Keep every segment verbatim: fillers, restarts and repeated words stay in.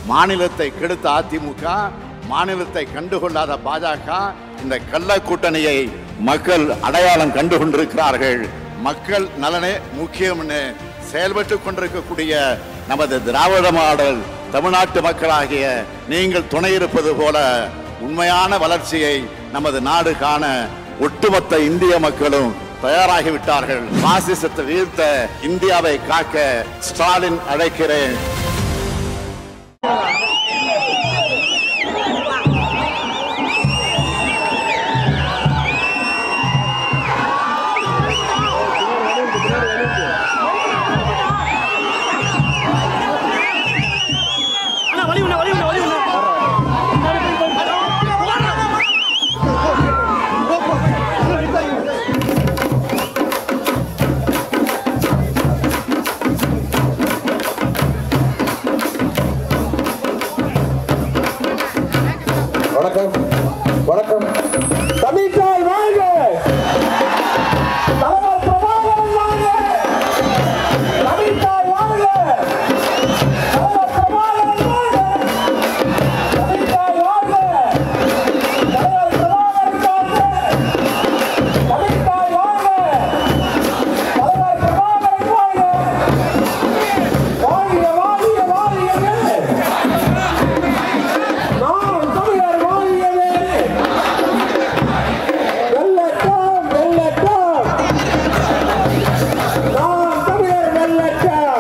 மாநிலத்தை கெடுத்த அதிமுக, மாநிலத்தை கண்டுகொள்ளாத பாஜக, இந்த கள்ள கூட்டணியை மக்கள் அடையாளம் கண்டு கொண்டிருக்கிறார்கள். மக்கள் நலனே முக்கியம்னு செயல்பட்டு கொண்டிருக்கக்கூடிய நமது திராவிட மாடல் தமிழ்நாட்டு மக்களாகிய நீங்கள் துணை இருப்பது போல உண்மையான வளர்ச்சியை நமது நாடு காண ஒட்டுமொத்த இந்திய மக்களும் தயாராகிவிட்டார்கள். பாசிசத்தை வீழ்த்த இந்தியாவை காக்க ஸ்டாலின் அழைக்கிறேன். வணக்கம் வணக்கம். தமிழ்தாய் வாழ்க, தலைவர் பிரபாகரன் வாழ்க, தமிழ்தாய் வாழ்க, தலைவர் பிரபாகரன் வாழ்க, தமிழ்தாய் வாழ்க, தலைவர் பிரபாகரன் வாழ்க, தமிழ்தாய் வாழ்க, தலைவர் பிரபாகரன் வாழ்க, வாழிய வாழிய வாழியவே நாம் தமிழர் வாழியவே, வெள்ளட்டம் வெள்ளட்டம், நாம் தமிழர் வெள்ளட்டம்.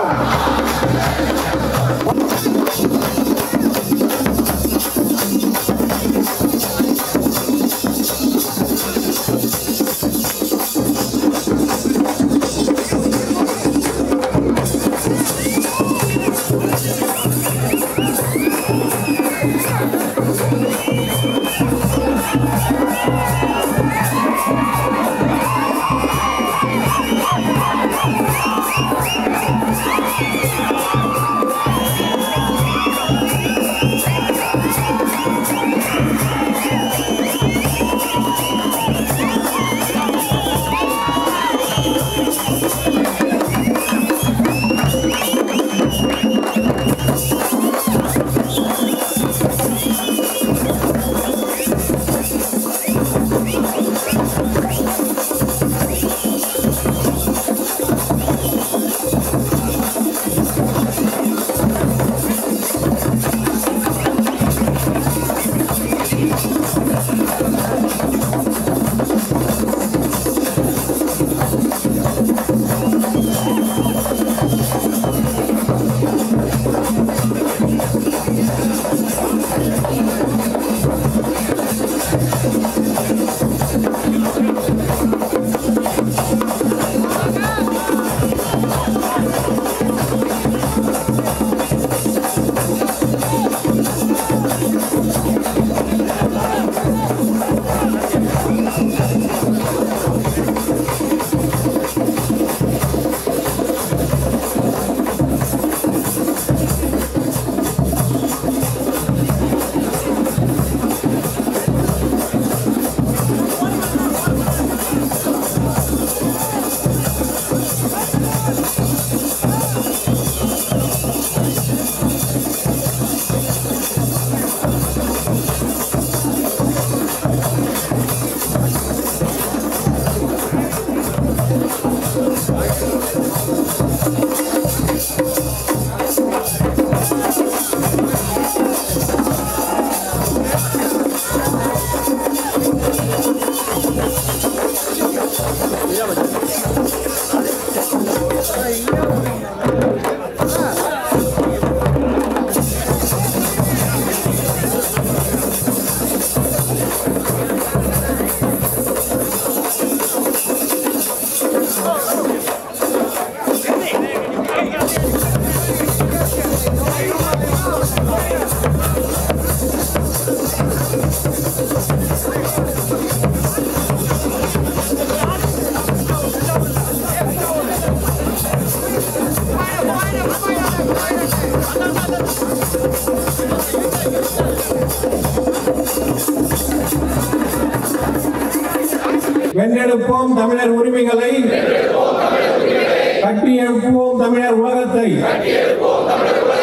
வென்றெடுப்போம் தமிழர் உரிமைகளை, கட்டியெழுப்புவோம் தமிழர் உலகத்தை,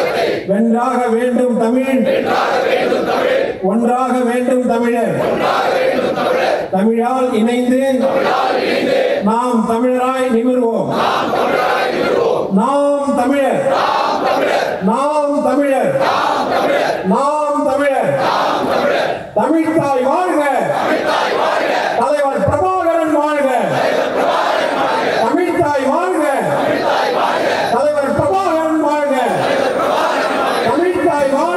வென்றாக வேண்டும் தமிழ், ஒன்றாக வேண்டும் தமிழர். தமிழால் இணைந்து நாம் தமிழராய் நிமிர்வோம். நாம் தமிழர், நாம் தமிழர், நாம் தமிழர். தமிழ்த்தாய் வாழ்க, தலைவர் பிரபாகரன் வாழ்க. தமிழ்த்தாய் வாழ்க, தலைவர் பிரபாகரன் வாழ்க. தமிழ்த்தாய் வாழ்க.